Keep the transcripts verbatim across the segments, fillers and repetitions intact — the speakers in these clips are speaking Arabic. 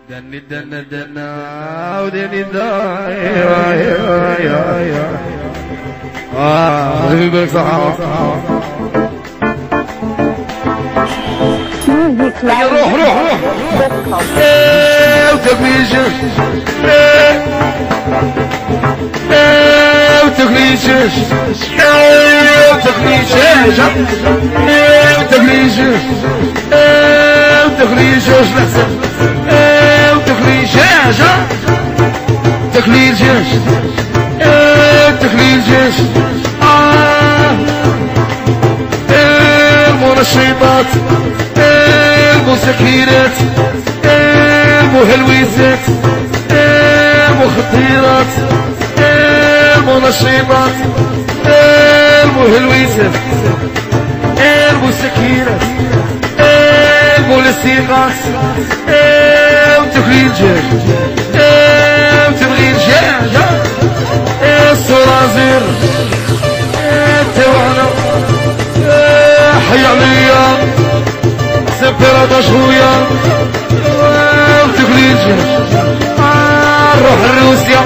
دني دنا دنا ودني دا يا يا يا يا اه بالك صح روح روح روح ايه وتكليشش ايه ايه وتكليشش ايه وتكليشش ايه وتكليشش ايه وتكليشش لحسن ايه وتكليشش تكليشش ايه تكليشش اه ايه المنشطات المسكينات المهلوسات المخدرات المنشطات المهلوسات المسكينات الملصقات وتكليجات وتبغيجات الصراصير التوعنا حي عليا سبرة شوية وتكليجة نروح الروسيا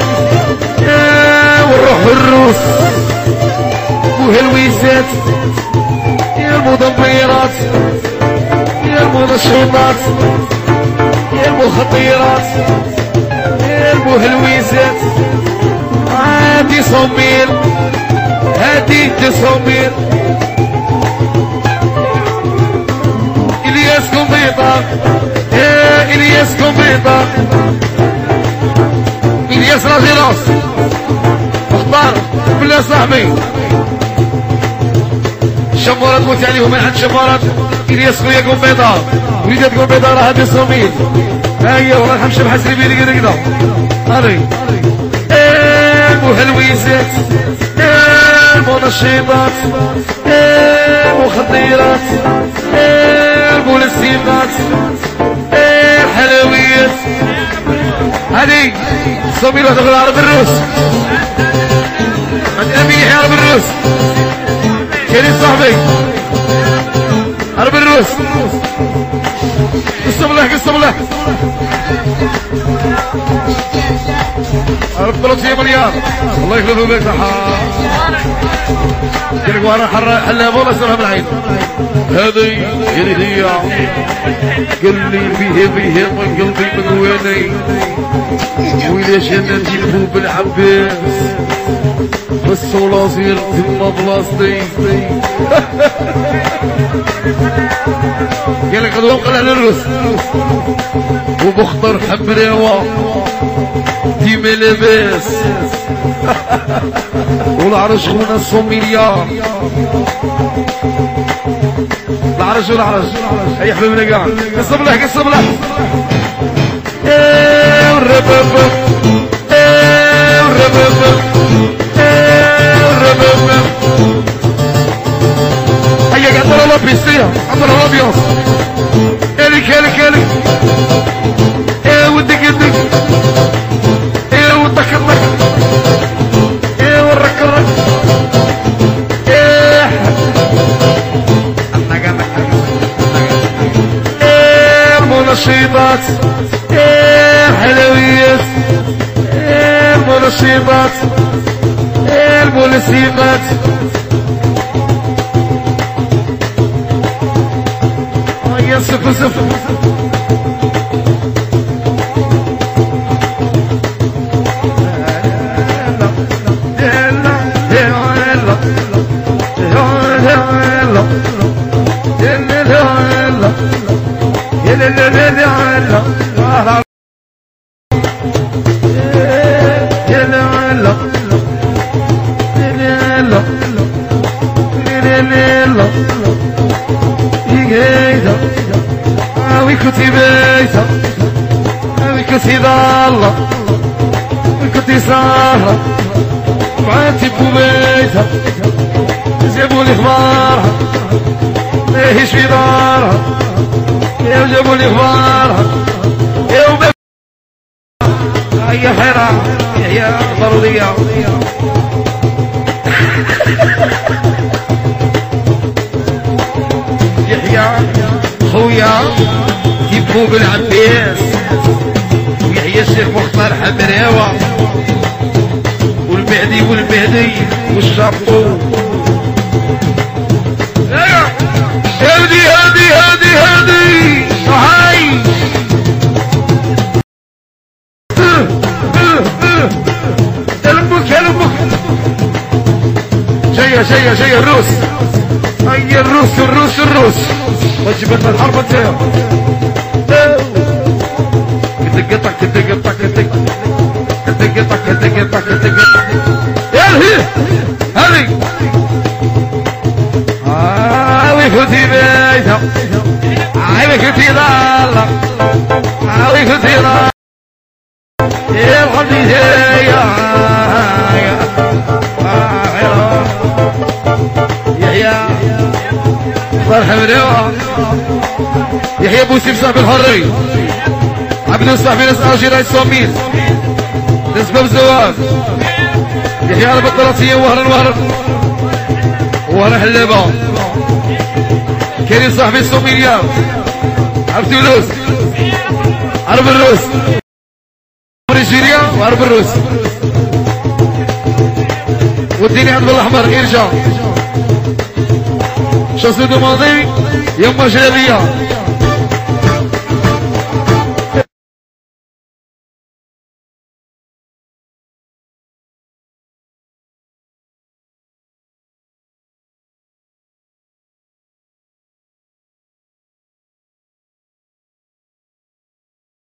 ونروح الروس وهالويسات يا المدمرات يا المنشطات يا المخطرات يا المهلوسات هادي صمير هادي تصمير إلياس كمبيطة إيه إلياس كمبيطة إلياس راجل راس مختار بالله صاحبي شمارات موت عليهم من عند شمارات إلياس خويا كمبيطة وليدات كمبيطة راه هادي الصوميل هيا والله نحمش بحسري بيلي كده كده هاري إيه المهلوسات إيه المنشطات إيه المخدرات الملصقات الحلويات هذه صوميلة تقول عرب الروس أمين يحيى عرب الروس كريم صاحبي عرب الروس قسم الله قسم الله عرب ثلاثين مليار الله يخلفه بك صحة قالك وانا حلا والله سرها من العين هذه هي قال لي فيه فيه من قلبي من ويني ويليش انا نجيبو بالعباس بالصلاصير تما بلاصتي قال لك غدوه قلع للروس ومختار حمراوه ديما لاباس والعرش خونا الصوميليا العرش والعرش اي حبيبنا كاع قسم له قسم له ايه والرباب ايه والرباب ايه والرباب هيا قاعد طلع لابيسيه عطر الابيض الك الك الك ايه ودك ودك ايه ودك ودك ايه ورك الرك ايه ايه المنشطات ايه الحلويات ايه المنشطات ايه الملصقات يا صفر صفر ويكتي بيتا ويكتي ضالة ويكتي سهرة وعاتي بوبيتا جابولي خبارها ليش في دارها يا جابولي خبارها يا وباب هيا حيرة يا ضرورية يحيى خويا يبو بالعباس مرحبا ريوا والمهدي والمهدي والشابو هادي هادي هادي هادي هاي المك المك جاية جاية جاية الروس هيا الروس الروس الروس وجب لنا الحرب انت كتك قطع كتك قطع كتك كتك قطع كتك قطع كتك قطع يالهي هذي هاوي فتي بيتها هاوي فتي ضالة هاوي فتي ضالة يا الخلدي يا يحيى مرحبا ريوا يحيى بوسيم صاحب الحري عبدو صاحبي ناس اجي راي صوميل نسبة بزواج يحيى على بطلاتية وهرا وهرا وهرا حلابة كريم صاحبي صوميليا عبد الروس عرب الروس نيجيريا وعرب الروس والديني عبد الاحمر ارجع شخص ماضي يما جلالية